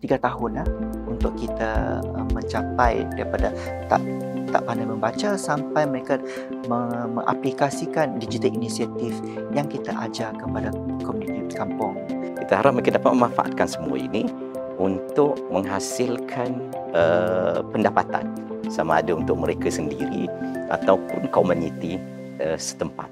3 tahun untuk kita mencapai daripada tak pandai membaca sampai mereka mengaplikasikan digital inisiatif yang kita ajar kepada komuniti kampung. Kita harap mereka dapat memanfaatkan semua ini untuk menghasilkan pendapatan, sama ada untuk mereka sendiri ataupun komuniti setempat.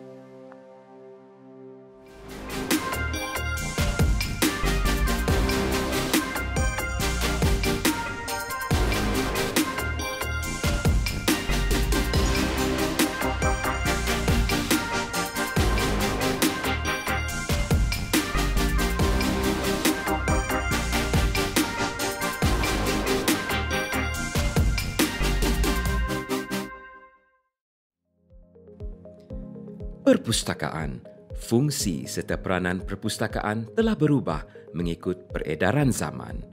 Perpustakaan, fungsi serta peranan perpustakaan telah berubah mengikut peredaran zaman.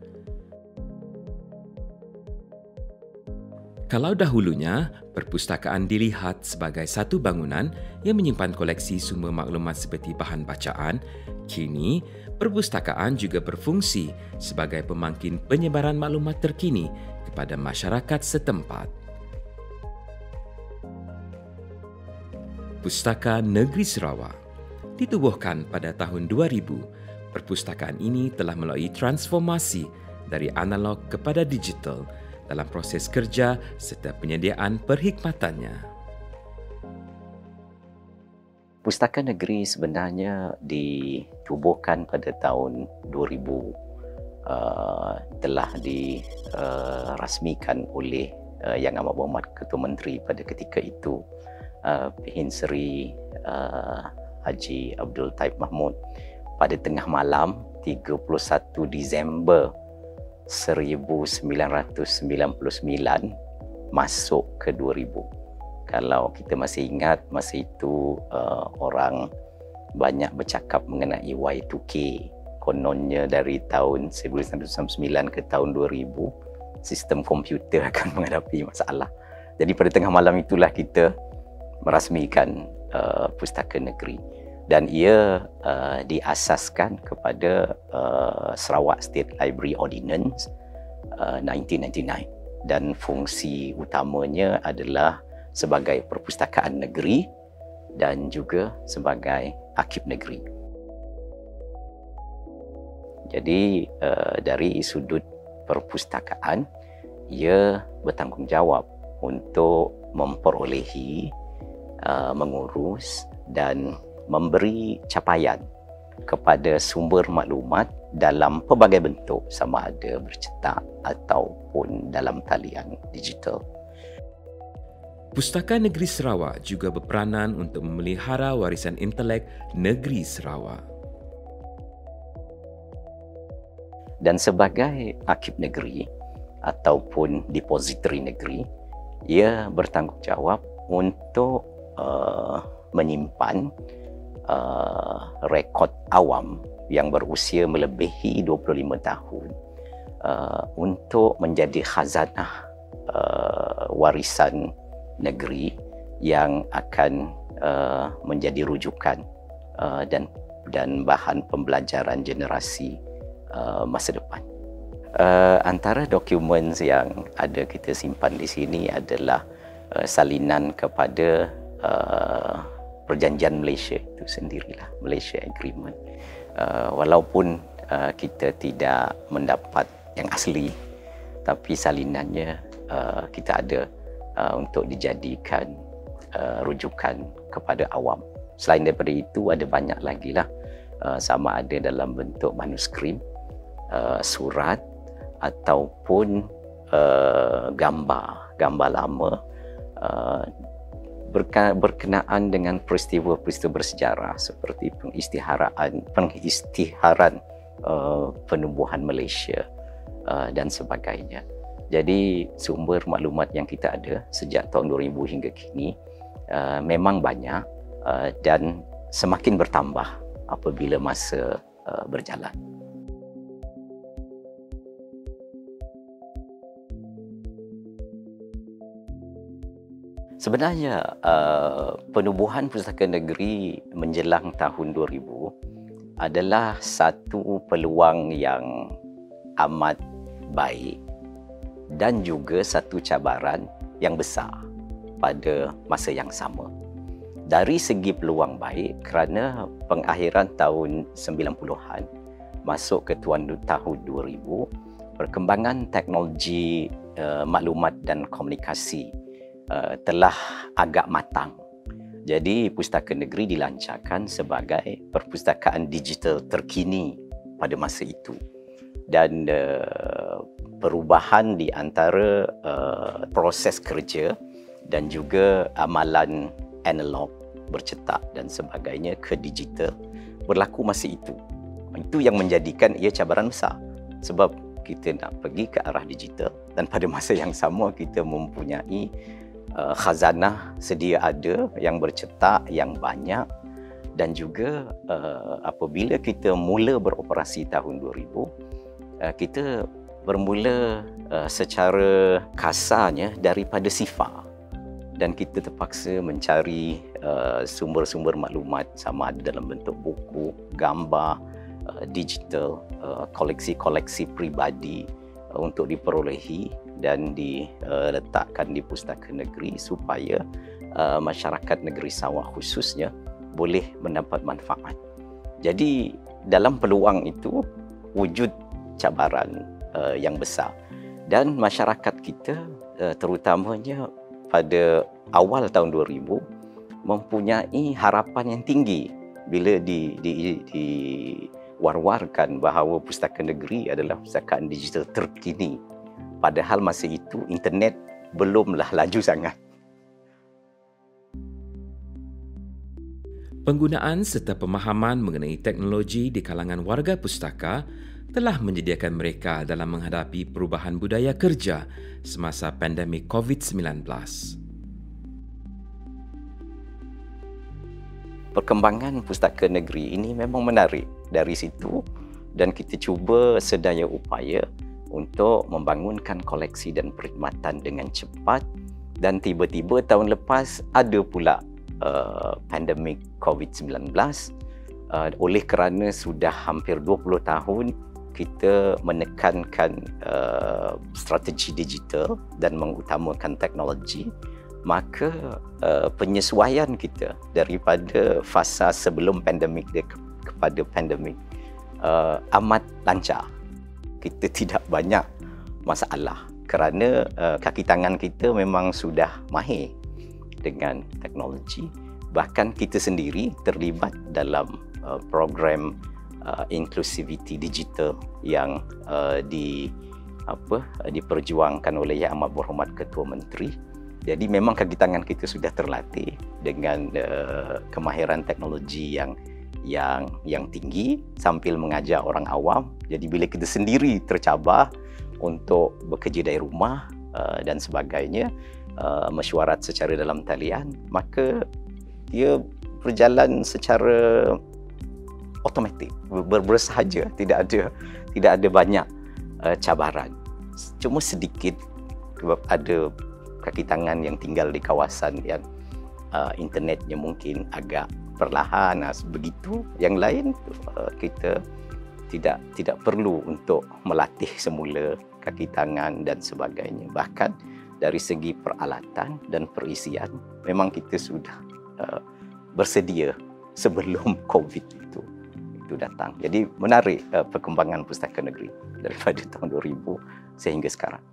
Kalau dahulunya, perpustakaan dilihat sebagai satu bangunan yang menyimpan koleksi sumber maklumat seperti bahan bacaan, kini perpustakaan juga berfungsi sebagai pemangkin penyebaran maklumat terkini kepada masyarakat setempat. Pustaka Negeri Sarawak ditubuhkan pada tahun 2000. Perpustakaan ini telah melalui transformasi dari analog kepada digital dalam proses kerja serta penyediaan perkhidmatannya. Pustaka Negeri sebenarnya ditubuhkan pada tahun 2000. Telah dirasmikan oleh Yang Amat Berhormat Ketua Menteri pada ketika itu, Hin Seri Haji Abdul Taib Mahmud, pada tengah malam 31 Disember 1999 masuk ke 2000. Kalau kita masih ingat, masa itu orang banyak bercakap mengenai Y2K. Kononnya dari tahun 1999 ke tahun 2000, sistem komputer akan menghadapi masalah. Jadi pada tengah malam itulah kita merasmikan Pustaka Negeri, dan ia diasaskan kepada Sarawak State Library Ordinance 1999, dan fungsi utamanya adalah sebagai perpustakaan negeri dan juga sebagai arsip negeri. Jadi dari sudut perpustakaan, ia bertanggungjawab untuk memperolehi, mengurus dan memberi capaian kepada sumber maklumat dalam pelbagai bentuk, sama ada bercetak ataupun dalam talian digital. Pustaka Negeri Sarawak juga berperanan untuk memelihara warisan intelek negeri Sarawak. Dan sebagai arsip negeri ataupun depository negeri, ia bertanggungjawab untuk menyimpan rekod awam yang berusia melebihi 25 tahun untuk menjadi khazanah warisan negeri yang akan menjadi rujukan dan bahan pembelajaran generasi masa depan. Antara dokumen yang ada kita simpan di sini adalah salinan kepada perjanjian Malaysia itu sendirilah, Malaysia Agreement. Walaupun kita tidak mendapat yang asli, tapi salinannya kita ada untuk dijadikan rujukan kepada awam. Selain daripada itu, ada banyak lagi lah, sama ada dalam bentuk manuskrip, surat ataupun gambar lama berkenaan dengan peristiwa-peristiwa bersejarah seperti pengisytiharan penubuhan Malaysia dan sebagainya. Jadi sumber maklumat yang kita ada sejak tahun 2000 hingga kini memang banyak dan semakin bertambah apabila masa berjalan. Sebenarnya penubuhan Pustaka Negeri menjelang tahun 2000 adalah satu peluang yang amat baik dan juga satu cabaran yang besar pada masa yang sama. Dari segi peluang baik kerana pengakhiran tahun 90-an masuk ke tahun 2000, perkembangan teknologi maklumat dan komunikasi telah agak matang. Jadi Pustaka Negeri dilancarkan sebagai perpustakaan digital terkini pada masa itu. Dan perubahan di antara proses kerja dan juga amalan analog, bercetak dan sebagainya ke digital berlaku masa itu. Itu yang menjadikan ia cabaran besar. Sebab kita nak pergi ke arah digital dan pada masa yang sama kita mempunyai khazanah sedia ada yang bercetak yang banyak, dan juga apabila kita mula beroperasi tahun 2000, kita bermula secara kasarnya daripada sifar, dan kita terpaksa mencari sumber-sumber maklumat sama ada dalam bentuk buku, gambar, digital, koleksi-koleksi peribadi untuk diperolehi dan diletakkan di Pustaka Negeri supaya masyarakat negeri Sabah khususnya boleh mendapat manfaat. Jadi dalam peluang itu wujud cabaran yang besar, dan masyarakat kita terutamanya pada awal tahun 2000 mempunyai harapan yang tinggi bila diwar-warkan bahawa Pustaka Negeri adalah pustakaan digital terkini. Padahal masa itu internet belumlah laju sangat. Penggunaan serta pemahaman mengenai teknologi di kalangan warga pustaka telah menyediakan mereka dalam menghadapi perubahan budaya kerja semasa pandemik COVID-19. Perkembangan Pustaka Negeri ini memang menarik dari situ, dan kita cuba sedaya upaya untuk membangunkan koleksi dan perkhidmatan dengan cepat, dan tiba-tiba tahun lepas ada pula pandemik COVID-19. Oleh kerana sudah hampir 20 tahun kita menekankan strategi digital dan mengutamakan teknologi, maka penyesuaian kita daripada fasa sebelum pandemik kepada pandemik amat lancar. Kita tidak banyak masalah kerana kaki tangan kita memang sudah mahir dengan teknologi. Bahkan kita sendiri terlibat dalam program inclusivity digital yang diperjuangkan oleh Yang Amat Berhormat Ketua Menteri. Jadi memang kaki tangan kita sudah terlatih dengan kemahiran teknologi yang tinggi sambil mengajar orang awam. Jadi bila kita sendiri tercabar untuk bekerja dari rumah dan sebagainya, mesyuarat secara dalam talian, maka dia berjalan secara automatik, bersahaja, tidak ada banyak cabaran. Cuma sedikit sebab ada kaki tangan yang tinggal di kawasan yang internetnya mungkin agak perlahan, begitu. Yang lain kita tidak perlu untuk melatih semula kaki tangan dan sebagainya. Bahkan dari segi peralatan dan perisian memang kita sudah bersedia sebelum COVID itu datang. Jadi menarik perkembangan Pustaka Negeri daripada tahun 2000 sehingga sekarang.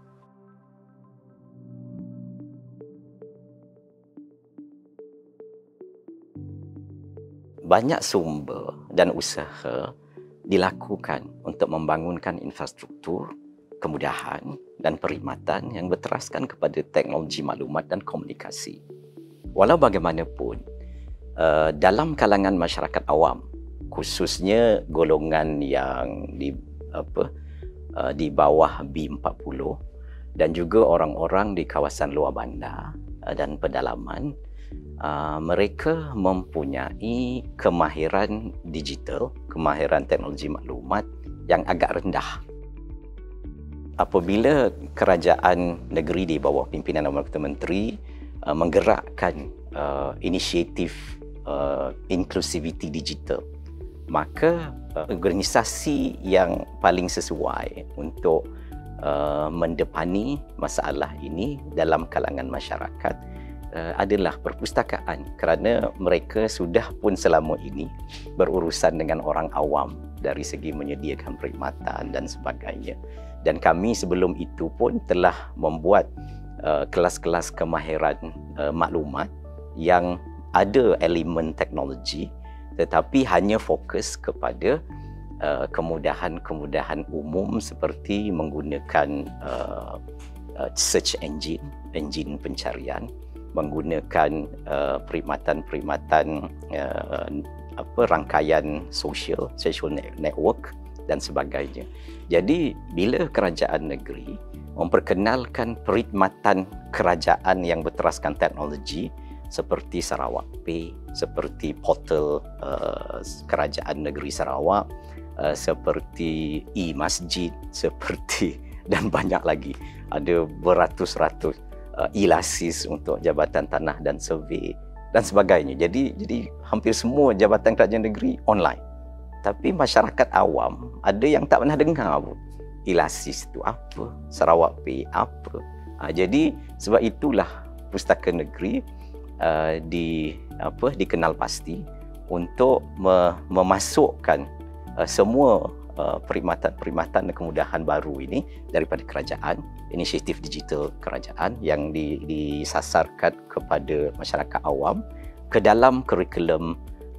Banyak sumber dan usaha dilakukan untuk membangunkan infrastruktur, kemudahan dan perkhidmatan yang berteraskan kepada teknologi maklumat dan komunikasi. Walau bagaimanapun, dalam kalangan masyarakat awam, khususnya golongan yang di bawah B40 dan juga orang-orang di kawasan luar bandar dan pedalaman, mereka mempunyai kemahiran digital, kemahiran teknologi maklumat yang agak rendah. Apabila kerajaan negeri di bawah pimpinan Amat Ketua Menteri menggerakkan inisiatif inclusivity digital, maka organisasi yang paling sesuai untuk mendepani masalah ini dalam kalangan masyarakat adalah perpustakaan, kerana mereka sudah pun selama ini berurusan dengan orang awam dari segi menyediakan perkhidmatan dan sebagainya. Dan kami sebelum itu pun telah membuat kelas-kelas kemahiran maklumat yang ada elemen teknologi tetapi hanya fokus kepada kemudahan-kemudahan umum seperti menggunakan search engine pencarian, menggunakan perkhidmatan rangkaian social network dan sebagainya. Jadi bila kerajaan negeri memperkenalkan perkhidmatan kerajaan yang berteraskan teknologi seperti Sarawak Pay, seperti portal kerajaan negeri Sarawak, seperti e-masjid, seperti dan banyak lagi, ada beratus-ratus e-lasis untuk Jabatan Tanah dan Survey dan sebagainya. Jadi hampir semua jabatan kerajaan negeri online. Tapi masyarakat awam ada yang tak pernah dengar pun. E-lasis itu apa? Sarawak Pay apa? Jadi sebab itulah Pustaka Negeri dikenal pasti untuk memasukkan semua perkhidmatan dan kemudahan baru ini daripada kerajaan, inisiatif digital kerajaan yang disasarkan kepada masyarakat awam ke dalam kurikulum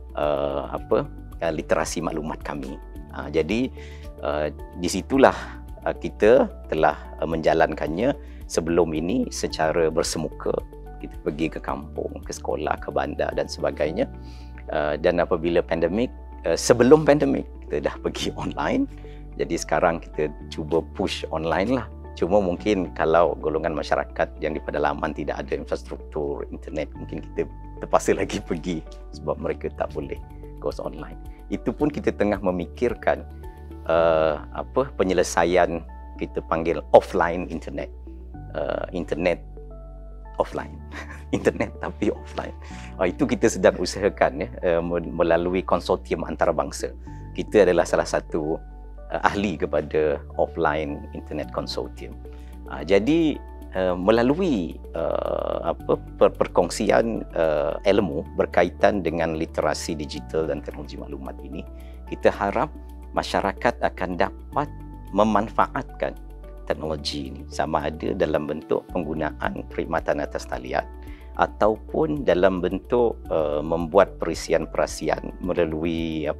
literasi maklumat kami. Jadi di situlah kita telah menjalankannya sebelum ini secara bersemuka. Kita pergi ke kampung, ke sekolah, ke bandar dan sebagainya. Dan apabila pandemik, sebelum pandemik kita dah pergi online. Jadi sekarang kita cuba push online lah. Cuma mungkin kalau golongan masyarakat yang di pedalaman tidak ada infrastruktur internet, mungkin kita terpaksa lagi pergi sebab mereka tak boleh go online. Itu pun kita tengah memikirkan penyelesaian kita panggil offline internet. Internet offline. Internet tapi offline. Itu kita sedang usahakan melalui konsortium antarabangsa. Kita adalah salah satu ahli kepada offline internet konsortium. Jadi melalui perkongsian ilmu berkaitan dengan literasi digital dan teknologi maklumat ini, kita harap masyarakat akan dapat memanfaatkan teknologi ini, sama ada dalam bentuk penggunaan perkhidmatan atas talian ataupun dalam bentuk membuat perisian-perisian melalui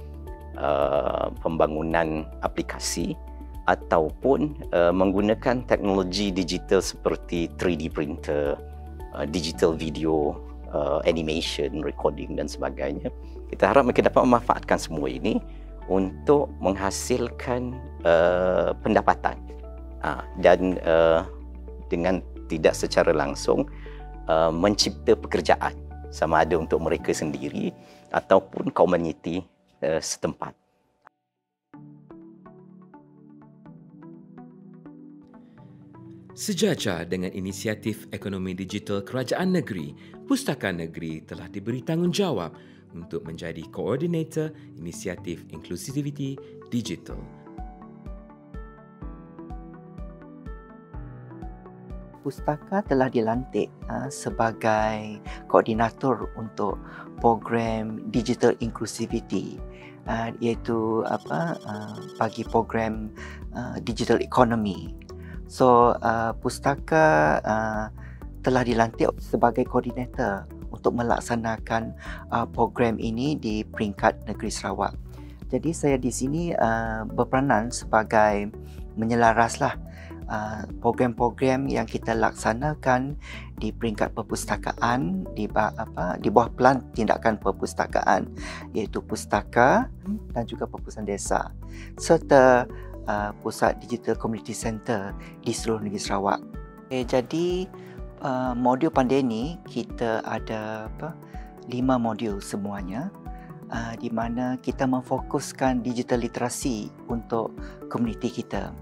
pembangunan aplikasi ataupun menggunakan teknologi digital seperti 3D printer, digital video, animation, recording dan sebagainya. Kita harap mereka dapat memanfaatkan semua ini untuk menghasilkan pendapatan dan dengan tidak secara langsung mencipta pekerjaan, sama ada untuk mereka sendiri ataupun komuniti setempat. Sejajar dengan inisiatif ekonomi digital kerajaan negeri, Pustaka Negeri telah diberi tanggungjawab untuk menjadi koordinator inisiatif inklusiviti digital. Pustaka telah dilantik sebagai koordinator untuk program digital inclusivity, iaitu bagi program digital economy. So Pustaka telah dilantik sebagai koordinator untuk melaksanakan program ini di peringkat negeri Sarawak. Jadi saya di sini berperanan sebagai menyelaraslah program-program yang kita laksanakan di peringkat perpustakaan di bawah pelan tindakan perpustakaan, iaitu Pustaka dan juga Perpustakaan Desa serta Pusat Digital Community Center di seluruh negeri Sarawak. Jadi modul pandai kita ada 5 modul semuanya, di mana kita memfokuskan digital literasi untuk komuniti kita.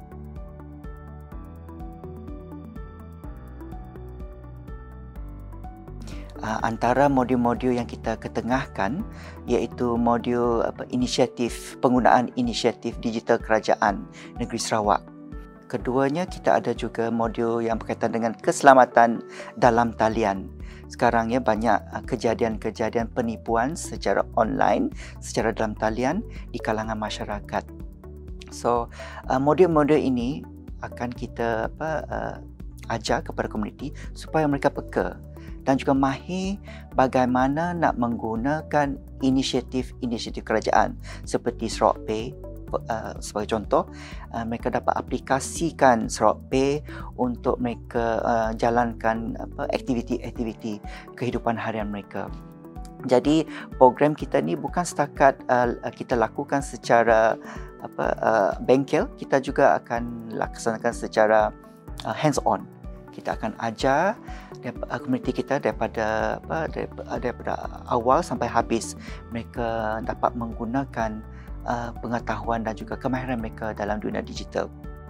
Antara modul-modul yang kita ketengahkan iaitu modul penggunaan inisiatif digital kerajaan negeri Sarawak. Keduanya, kita ada juga modul yang berkaitan dengan keselamatan dalam talian. Sekarang ya banyak kejadian-kejadian penipuan secara online, secara dalam talian di kalangan masyarakat. So, modul-modul ini akan kita ajar kepada komuniti supaya mereka peka dan juga mahir bagaimana nak menggunakan inisiatif kerajaan seperti Sarawak Pay. Sebagai contoh, mereka dapat aplikasikan Sarawak Pay untuk mereka jalankan aktiviti-aktiviti kehidupan harian mereka. Jadi program kita ni bukan setakat kita lakukan secara bengkel, kita juga akan laksanakan secara hands on. Kita akan ajar komuniti kita daripada awal sampai habis, mereka dapat menggunakan pengetahuan dan juga kemahiran mereka dalam dunia digital.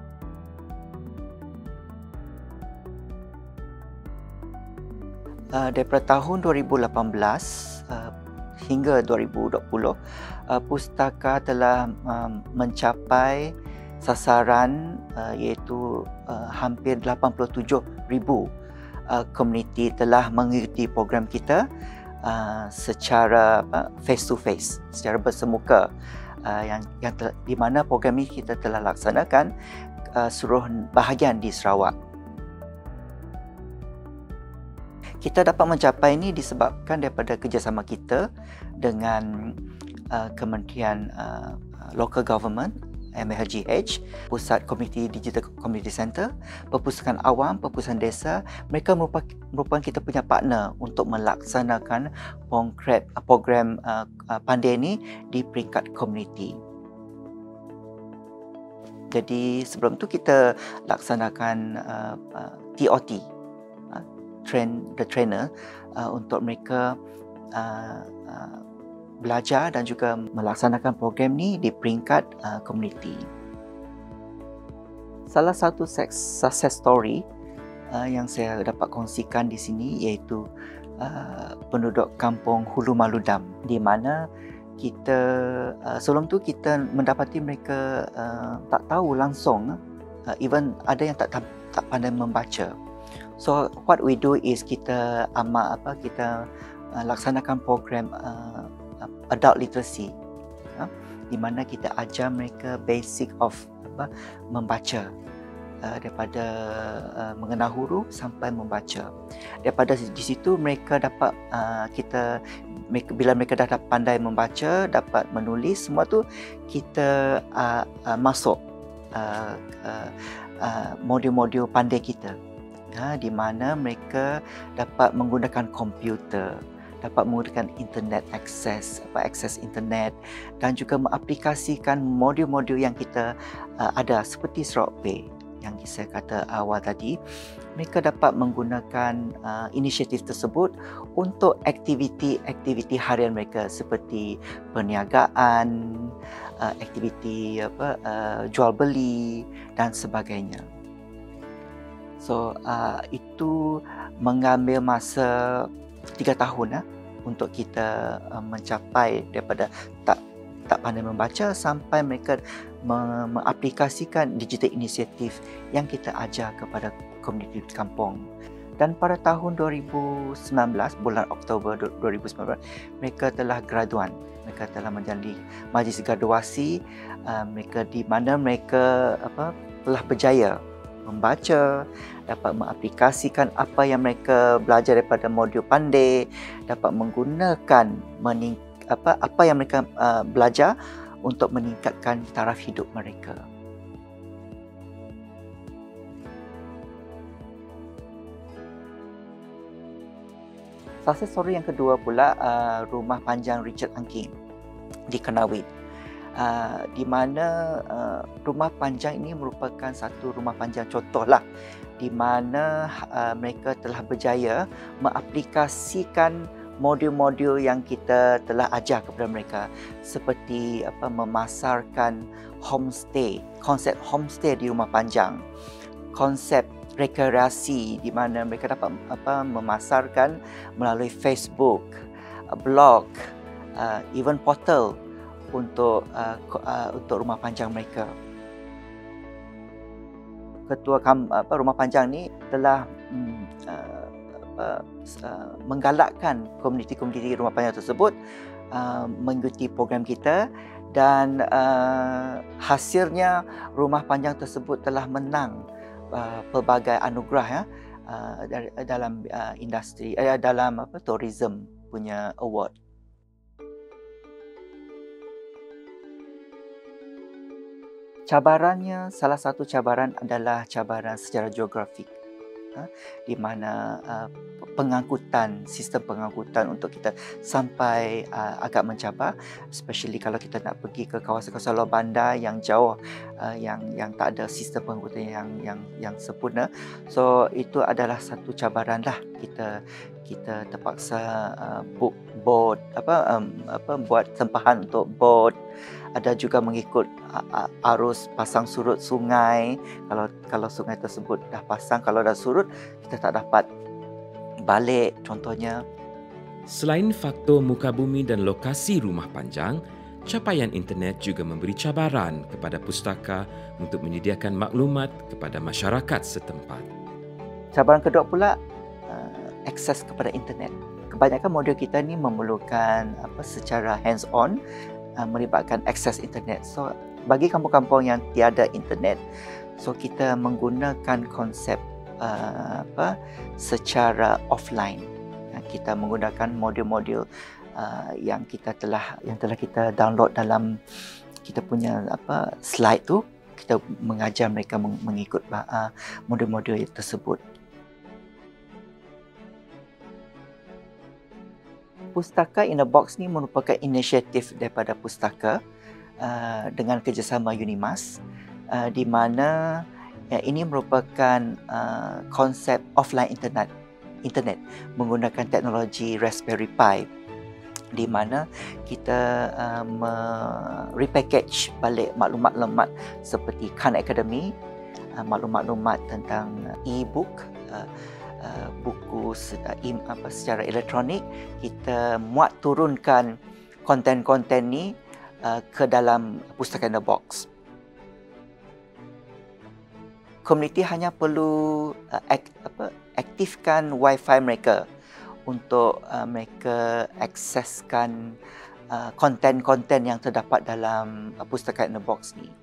Daripada tahun 2018 hingga 2020, pustaka telah mencapai sasaran iaitu hampir 87,000 komuniti telah mengikuti program kita secara face to face, secara bersemuka, di mana program ini kita telah laksanakan seluruh bahagian di Sarawak. Kita dapat mencapai ini disebabkan daripada kerjasama kita dengan Kementerian Local Government, MLGH, Pusat Komuniti Digital Community Center, Perpustakaan Awam, Perpustakaan Desa. Mereka merupakan kita punya partner untuk melaksanakan program pandai ini di peringkat komuniti. Jadi sebelum tu kita laksanakan TOT, the trainer, untuk mereka belajar dan juga melaksanakan program ni di peringkat komuniti. Salah satu success story yang saya dapat kongsikan di sini iaitu penduduk kampung Hulu Maludam, di mana kita sebelum tu kita mendapati mereka tak tahu langsung, even ada yang tak pandai membaca. So what we do is kita laksanakan program adult literacy, di mana kita ajar mereka basic of membaca, daripada mengenal huruf sampai membaca. Daripada di situ mereka dapat bila mereka dah pandai membaca, dapat menulis, semua tu kita masuk modul-modul pandai kita, di mana mereka dapat menggunakan komputer, dapat menggunakan internet akses internet, dan juga mengaplikasikan modul-modul yang kita ada seperti Sarawak Pay yang saya kata awal tadi. Mereka dapat menggunakan inisiatif tersebut untuk aktiviti harian mereka seperti perniagaan, aktiviti jual beli dan sebagainya. So itu mengambil masa 3 tahun untuk kita mencapai daripada tak pandai membaca sampai mereka mengaplikasikan digital inisiatif yang kita ajar kepada komuniti kampung. Dan pada tahun 2019, bulan Oktober 2019, mereka telah graduan. Mereka telah menjalani majlis graduasi, di mana mereka telah berjaya membaca, dapat mengaplikasikan apa yang mereka belajar daripada modul pandai, dapat menggunakan apa yang mereka belajar untuk meningkatkan taraf hidup mereka. Success story yang kedua pula, Rumah Panjang Richard Angking di Kernawit, di mana rumah panjang ini merupakan satu rumah panjang contohlah, di mana mereka telah berjaya mengaplikasikan modul-modul yang kita telah ajar kepada mereka, seperti memasarkan homestay, konsep homestay di rumah panjang, konsep rekreasi di mana mereka dapat memasarkan melalui Facebook, blog, even portal untuk rumah panjang mereka. ketua Rumah Panjang ni telah menggalakkan komuniti-komuniti Rumah Panjang tersebut mengikuti program kita, dan hasilnya Rumah Panjang tersebut telah menang pelbagai anugerah dalam industri dalam tourism punya award. Cabarannya, salah satu cabaran adalah cabaran secara geografik, di mana sistem pengangkutan untuk kita sampai agak mencabar, especially kalau kita nak pergi ke kawasan-kawasan luar bandar yang jauh, yang tak ada sistem pengangkutan yang sempurna. So itu adalah satu cabaran lah. Kita terpaksa book boat, buat tempahan untuk boat. Ada juga mengikut arus pasang surut sungai. Kalau sungai tersebut dah pasang, kalau dah surut, kita tak dapat balik, contohnya. Selain faktor muka bumi dan lokasi Rumah Panjang, capaian internet juga memberi cabaran kepada pustaka untuk menyediakan maklumat kepada masyarakat setempat. Cabaran kedua pula, akses kepada internet. Kebanyakan modul kita ni memerlukan secara hands-on, melibatkan akses internet. So bagi kampung-kampung yang tiada internet, so kita menggunakan konsep secara offline. Kita menggunakan modul-modul yang telah kita download dalam kita punya slide tu. Kita mengajar mereka mengikut modul-modul tersebut. Pustaka in a Box ni merupakan inisiatif daripada pustaka dengan kerjasama UNIMAS, di mana ini merupakan konsep offline internet menggunakan teknologi Raspberry Pi, di mana kita repackage balik maklumat-maklumat seperti Khan Academy, maklumat-maklumat tentang e-book, buku secara elektronik. Kita muat turunkan konten-konten ni ke dalam Pustaka in a Box. Komuniti hanya perlu aktifkan Wi-Fi mereka untuk mereka akseskan konten-konten yang terdapat dalam Pustaka in a Box ni.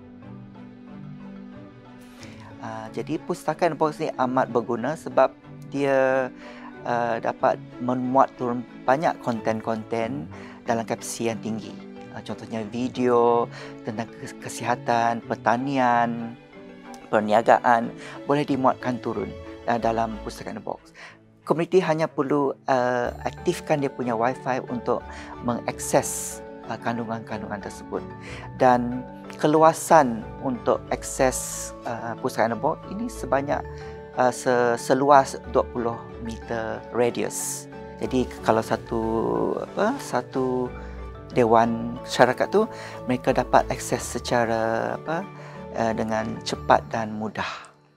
Jadi Pustaka in a Box ni amat berguna sebab dia dapat memuat turun banyak konten-konten dalam kapasiti yang tinggi. Contohnya video tentang kesihatan, pertanian, perniagaan boleh dimuatkan turun dalam Pustaka in a Box. Komuniti hanya perlu aktifkan dia punya Wi-Fi untuk mengakses kandungan-kandungan tersebut, dan keluasan untuk akses Pustaka in a Box ini sebanyak seluas 20 meter radius. Jadi kalau satu dewan masyarakat tu, mereka dapat akses secara dengan cepat dan mudah.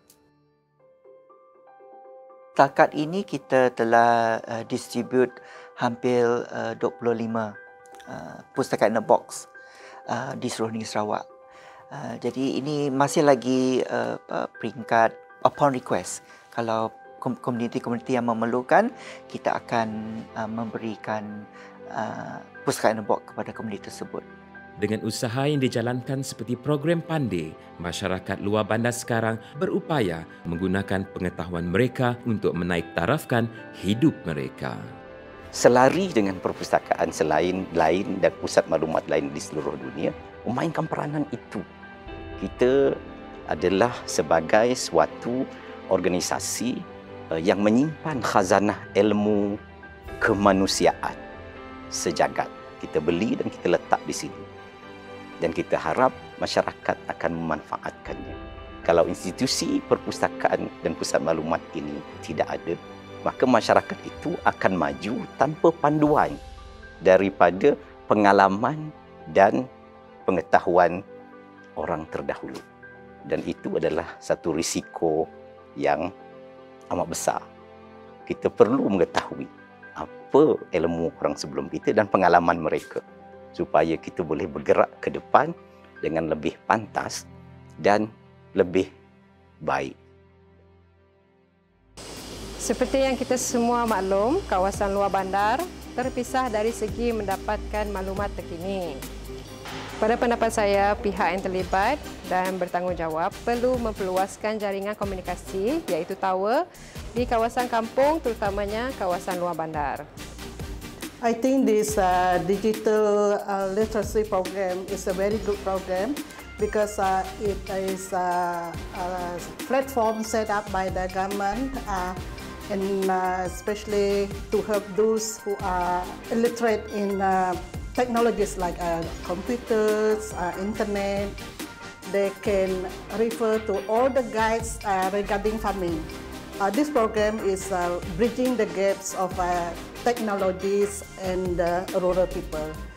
Setakat ini kita telah distribute hampir 25 Pustaka in a Box di seluruh negeri Sarawak. Jadi ini masih lagi peringkat upon request. Kalau komuniti-komuniti yang memerlukan, kita akan memberikan Pustaka in a Box kepada komuniti tersebut. Dengan usaha yang dijalankan seperti program Pandai, masyarakat luar bandar sekarang berupaya menggunakan pengetahuan mereka untuk menaik tarafkan hidup mereka. Selari dengan perpustakaan lain dan pusat maklumat lain di seluruh dunia memainkan peranan itu. Kita adalah sebagai suatu organisasi yang menyimpan khazanah ilmu kemanusiaan sejagat. Kita beli dan kita letak di sini. Dan kita harap masyarakat akan memanfaatkannya. Kalau institusi perpustakaan dan pusat maklumat ini tidak ada, maka masyarakat itu akan maju tanpa panduan daripada pengalaman dan pengetahuan orang terdahulu. Dan itu adalah satu risiko yang amat besar. Kita perlu mengetahui apa ilmu orang sebelum kita dan pengalaman mereka, supaya kita boleh bergerak ke depan dengan lebih pantas dan lebih baik. Seperti yang kita semua maklum, kawasan luar bandar terpisah dari segi mendapatkan maklumat terkini. Pada pendapat saya, pihak yang terlibat dan bertanggungjawab perlu memperluaskan jaringan komunikasi iaitu tower di kawasan kampung terutamanya kawasan luar bandar. I think this digital literacy program is a very good program because it is a platform set up by the government and especially to help those who are illiterate in technologies like computers, internet. They can refer to all the guides regarding farming. This program is bridging the gaps of technologies and rural people.